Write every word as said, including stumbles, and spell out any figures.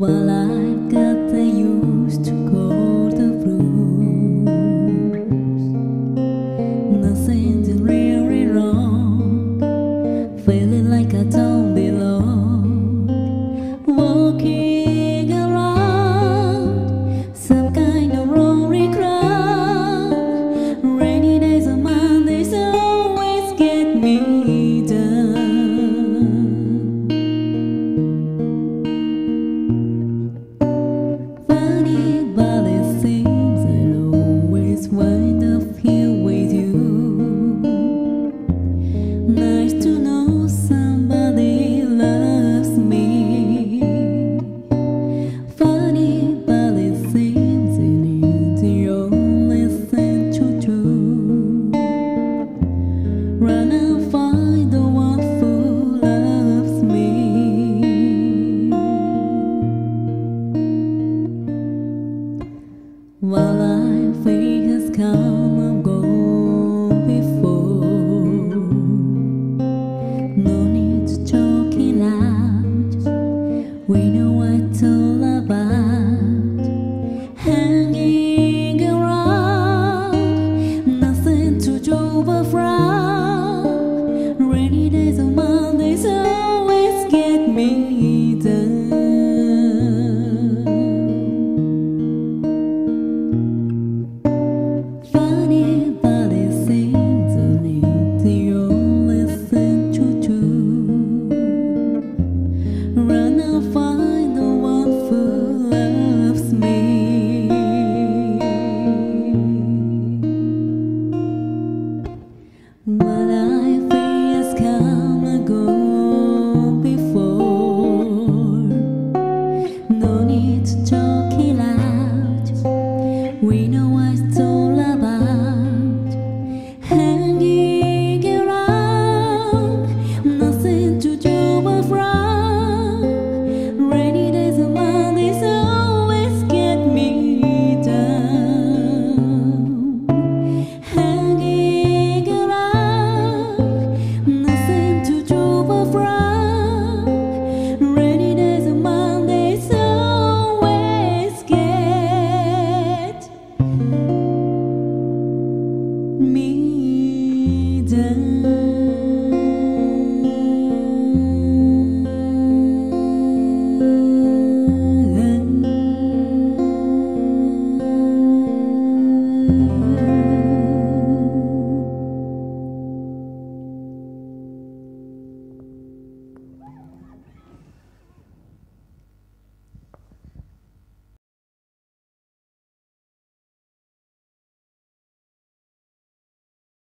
While I got the used to call the blues, nothing's really wrong, feeling like I don't belong, walking around some kind of lonely crowd. Rainy days and Mondays always get me down. Funny, but it seems I'll always wind up here with you. Nice to know somebody loves me. Funny, but it seems it is the only thing to do. Run and find the one who loves me. While I think has come and gone before, no need to talk it out. We know what